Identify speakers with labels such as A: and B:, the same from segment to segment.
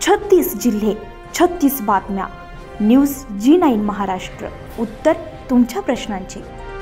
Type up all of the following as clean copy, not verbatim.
A: 36 जिल्हे 36 बातम्या. News G9 Maharashtra. उत्तर तुमच्या प्रश्नांची.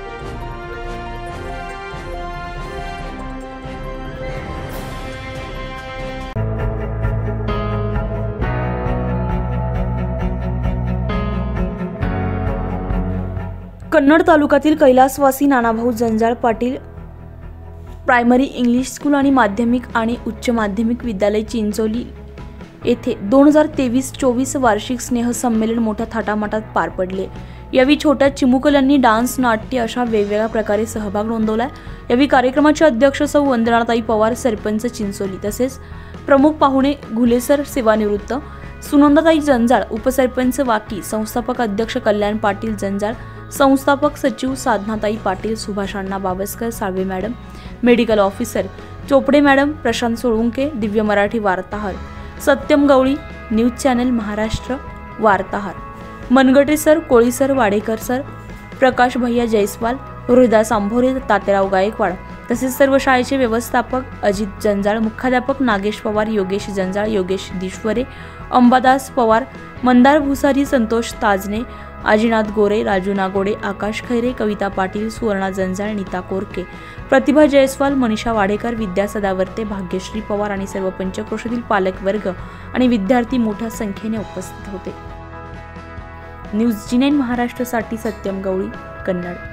A: कन्नड तालुक्यातील कैलासवासी Nanabhau Janjal Patil primary English school आणि माध्यमिक आणि उच्च माध्यमिक विद्यालय चिंचोली येथे 2023-24 वार्षिक स्नेहसंमेलन मोठ्या थाटामाटात पार पडले. यावेळी छोट्या चिमुकल्यांनी डान्स, नाट्य अशा वेगवेगळ्या प्रकारे सहभाग नोंदवला. यावेळी कार्यक्रमाचे अध्यक्ष सौ वंदनाताई पवार, सरपंच चिंचोली, तसेच प्रमुख पाहुणे घुलेसर सेवानिवृत्त, सुनंदाताई जंजाळ, उपसरपंच वाकी, संस्थापक अध्यक्ष कल्याण पाटील जंजाळ, संस्थापक सचिव Sadhanatai Patil, Subhash Anna Bawaskar, Salve madam, medical officer Chopde madam, Prashant Solunke, Divya Marathi वार्ताहर, सत्यम गवळी, न्यूज चॅनल महाराष्ट्र वार्ताहर, Managate sir, Koli sir, Wadekar sir, Prakash Bhaiya Jaiswal, हृदय सांभोरे, तातेराव गायकवाड, तसेच सर्व शाळेचे व्यवस्थापक अजित जंजाळ, मुख्याध्यापक नागेश पवार, योगेश जंजाळ, योगेश दिश्वरे, अंबादास पवार, मंदार भुसारी, संतोष ताजने, आजीनाथ गोरे, राजू नागोडे, आकाश खैरे, कविता पाटील, सुवर्णा जंजाळ, नीता कोरके, प्रतिभा जयस्वाल, मनीषा वाडेकर, विद्या सदावर्ते, भाग्यश्री पवार आणि सर्व पंचक्रोशीतील पालक वर्ग आणि विद्यार्थी मोठ्या संख्येने उपस्थित होते. न्यूज G9 महाराष्ट्रासाठी सत्यम गवळी, कन्नड.